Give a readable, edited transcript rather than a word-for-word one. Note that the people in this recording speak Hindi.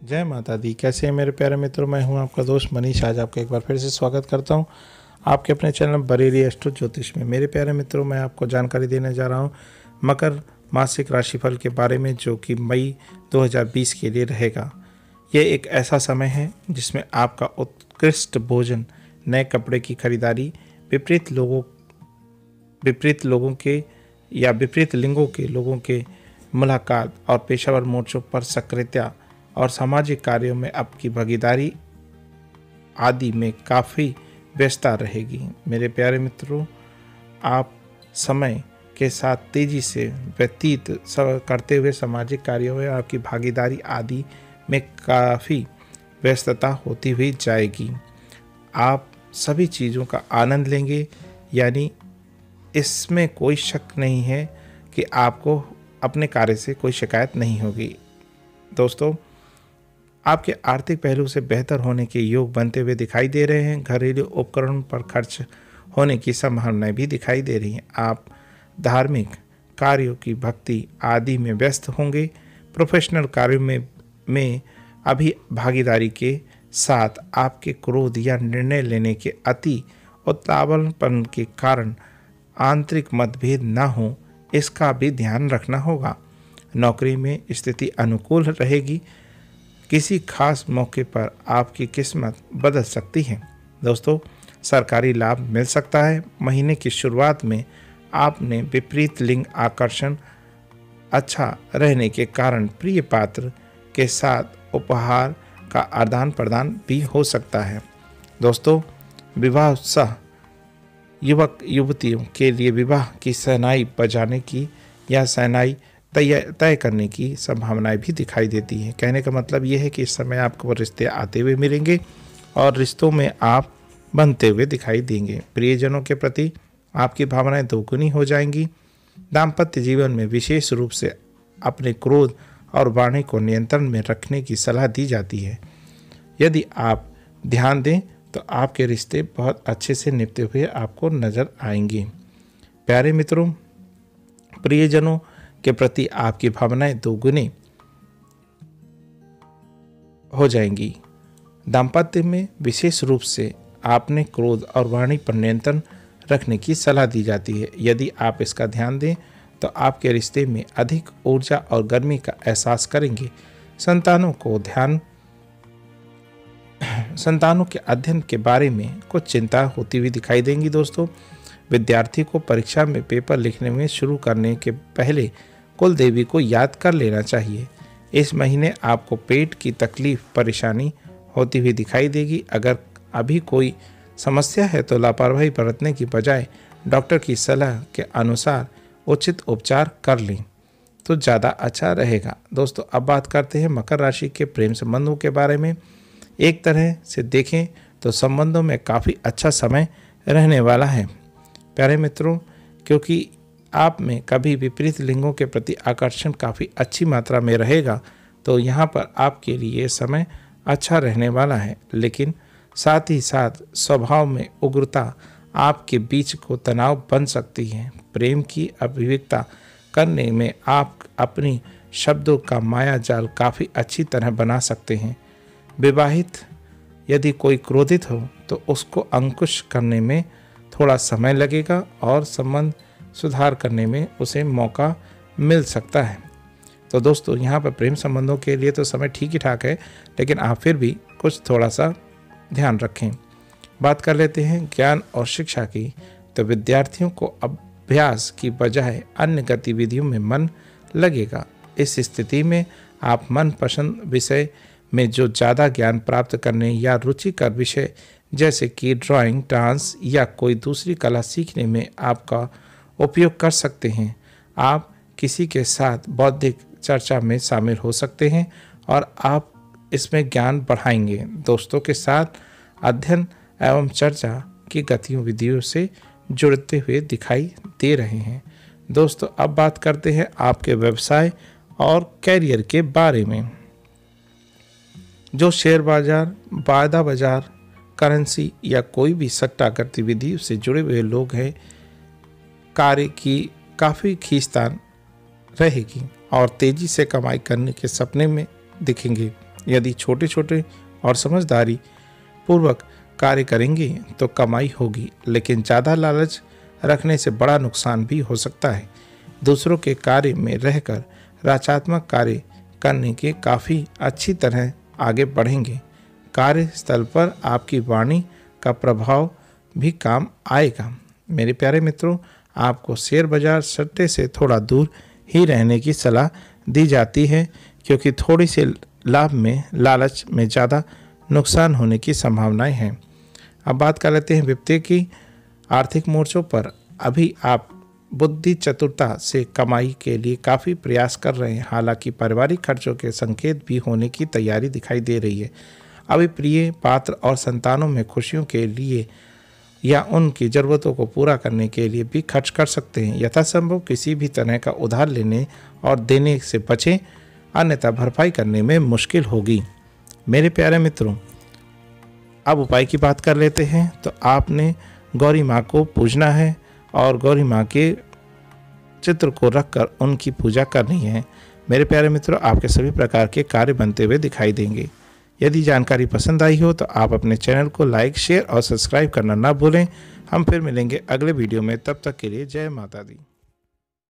जय माता दी। कैसे हैं मेरे प्यारे मित्रों? मैं हूं आपका दोस्त मनीष। आज आपका एक बार फिर से स्वागत करता हूं आपके अपने चैनल बरेली एस्ट्रो ज्योतिष में। मेरे प्यारे मित्रों, मैं आपको जानकारी देने जा रहा हूं मकर मासिक राशिफल के बारे में, जो कि मई 2020 के लिए रहेगा। यह एक ऐसा समय है जिसमें आपका उत्कृष्ट भोजन, नए कपड़े की खरीदारी, विपरीत लोगों के या विपरीत लिंगों के लोगों के मुलाकात और पेशेवर मोर्चों पर सक्रियता और सामाजिक कार्यों में आपकी भागीदारी आदि में काफ़ी व्यस्तता रहेगी। मेरे प्यारे मित्रों, आप समय के साथ तेज़ी से व्यतीत करते हुए सामाजिक कार्यों में आपकी भागीदारी आदि में काफ़ी व्यस्तता होती हुई जाएगी। आप सभी चीज़ों का आनंद लेंगे, यानी इसमें कोई शक नहीं है कि आपको अपने कार्य से कोई शिकायत नहीं होगी। दोस्तों, आपके आर्थिक पहलू से बेहतर होने के योग बनते हुए दिखाई दे रहे हैं। घरेलू उपकरण पर खर्च होने की संभावनाएं भी दिखाई दे रही हैं। आप धार्मिक कार्यों की भक्ति आदि में व्यस्त होंगे। प्रोफेशनल कार्यों में अभी भागीदारी के साथ आपके क्रोध या निर्णय लेने के अति उतावलापन के कारण आंतरिक मतभेद न हो, इसका भी ध्यान रखना होगा। नौकरी में स्थिति अनुकूल रहेगी। किसी खास मौके पर आपकी किस्मत बदल सकती है। दोस्तों, सरकारी लाभ मिल सकता है। महीने की शुरुआत में आपने विपरीत लिंग आकर्षण अच्छा रहने के कारण प्रिय पात्र के साथ उपहार का आदान प्रदान भी हो सकता है। दोस्तों, विवाह उत्साह युवक युवतियों के लिए विवाह की शहनाई बजाने की या शहनाई तय करने की संभावनाएं भी दिखाई देती हैं। कहने का मतलब ये है कि इस समय आपको रिश्ते आते हुए मिलेंगे और रिश्तों में आप बनते हुए दिखाई देंगे। प्रियजनों के प्रति आपकी भावनाएं दोगुनी हो जाएंगी। दाम्पत्य जीवन में विशेष रूप से अपने क्रोध और वाणी को नियंत्रण में रखने की सलाह दी जाती है। यदि आप ध्यान दें तो आपके रिश्ते बहुत अच्छे से निपटे हुए आपको नजर आएंगे। प्यारे मित्रों, प्रियजनों के प्रति आपकी भावनाएं दोगुनी हो जाएंगी। दाम्पत्य में विशेष रूप से आपने क्रोध और वाणी पर नियंत्रण रखने की सलाह दी जाती है। यदि आप इसका ध्यान दें तो आपके रिश्ते में अधिक ऊर्जा और गर्मी का एहसास करेंगे। संतानों के अध्ययन के बारे में कुछ चिंता होती हुई दिखाई देंगी। दोस्तों, विद्यार्थी को परीक्षा में पेपर लिखने में शुरू करने के पहले कुल देवी को याद कर लेना चाहिए। इस महीने आपको पेट की तकलीफ परेशानी होती हुई दिखाई देगी। अगर अभी कोई समस्या है तो लापरवाही बरतने की बजाय डॉक्टर की सलाह के अनुसार उचित उपचार कर लें तो ज़्यादा अच्छा रहेगा। दोस्तों, अब बात करते हैं मकर राशि के प्रेम संबंधों के बारे में। एक तरह से देखें तो संबंधों में काफ़ी अच्छा समय रहने वाला है प्यारे मित्रों, क्योंकि आप में कभी विपरीत लिंगों के प्रति आकर्षण काफ़ी अच्छी मात्रा में रहेगा, तो यहाँ पर आपके लिए समय अच्छा रहने वाला है। लेकिन साथ ही साथ स्वभाव में उग्रता आपके बीच को तनाव बन सकती है। प्रेम की अभिव्यक्ति करने में आप अपनी शब्दों का माया जाल काफ़ी अच्छी तरह बना सकते हैं। विवाहित यदि कोई क्रोधित हो तो उसको अंकुश करने में थोड़ा समय लगेगा और संबंध सुधार करने में उसे मौका मिल सकता है। तो दोस्तों, यहाँ पर प्रेम संबंधों के लिए तो समय ठीक ही ठाक है, लेकिन आप फिर भी कुछ थोड़ा सा ध्यान रखें। बात कर लेते हैं ज्ञान और शिक्षा की। तो विद्यार्थियों को अभ्यास की बजाय अन्य गतिविधियों में मन लगेगा। इस स्थिति में आप मनपसंद विषय में जो ज़्यादा ज्ञान प्राप्त करने या रुचिकर विषय जैसे कि ड्राइंग, डांस या कोई दूसरी कला सीखने में आपका उपयोग कर सकते हैं। आप किसी के साथ बौद्धिक चर्चा में शामिल हो सकते हैं और आप इसमें ज्ञान बढ़ाएंगे। दोस्तों के साथ अध्ययन एवं चर्चा की गतिविधियों से जुड़ते हुए दिखाई दे रहे हैं। दोस्तों, अब बात करते हैं आपके व्यवसाय और कैरियर के बारे में। जो शेयर बाजार, वायदा बाजार, करेंसी या कोई भी सट्टा गतिविधि से जुड़े हुए लोग हैं, कार्य की काफ़ी खींचतान रहेगी और तेज़ी से कमाई करने के सपने में दिखेंगे। यदि छोटे छोटे और समझदारी पूर्वक कार्य करेंगे तो कमाई होगी, लेकिन ज़्यादा लालच रखने से बड़ा नुकसान भी हो सकता है। दूसरों के कार्य में रहकर रचनात्मक कार्य करने के काफ़ी अच्छी तरह आगे बढ़ेंगे। कार्यस्थल पर आपकी वाणी का प्रभाव भी काम आएगा। मेरे प्यारे मित्रों, आपको शेयर बाजार सट्टे से थोड़ा दूर ही रहने की सलाह दी जाती है, क्योंकि थोड़ी से लाभ में लालच में ज़्यादा नुकसान होने की संभावनाएं हैं। अब बात कर लेते हैं वित्तीय की। आर्थिक मोर्चों पर अभी आप बुद्धि चतुरता से कमाई के लिए काफ़ी प्रयास कर रहे हैं। हालांकि पारिवारिक खर्चों के संकेत भी होने की तैयारी दिखाई दे रही है। अभी प्रिय पात्र और संतानों में खुशियों के लिए या उनकी ज़रूरतों को पूरा करने के लिए भी खर्च कर सकते हैं। यथासंभव किसी भी तरह का उधार लेने और देने से बचें, अन्यथा भरपाई करने में मुश्किल होगी। मेरे प्यारे मित्रों, अब उपाय की बात कर लेते हैं। तो आपने गौरी माँ को पूजना है और गौरी माँ के चित्र को रखकर उनकी पूजा करनी है। मेरे प्यारे मित्रों, आपके सभी प्रकार के कार्य बनते हुए दिखाई देंगे। यदि जानकारी पसंद आई हो तो आप अपने चैनल को लाइक, शेयर और सब्सक्राइब करना ना भूलें। हम फिर मिलेंगे अगले वीडियो में। तब तक के लिए जय माता दी।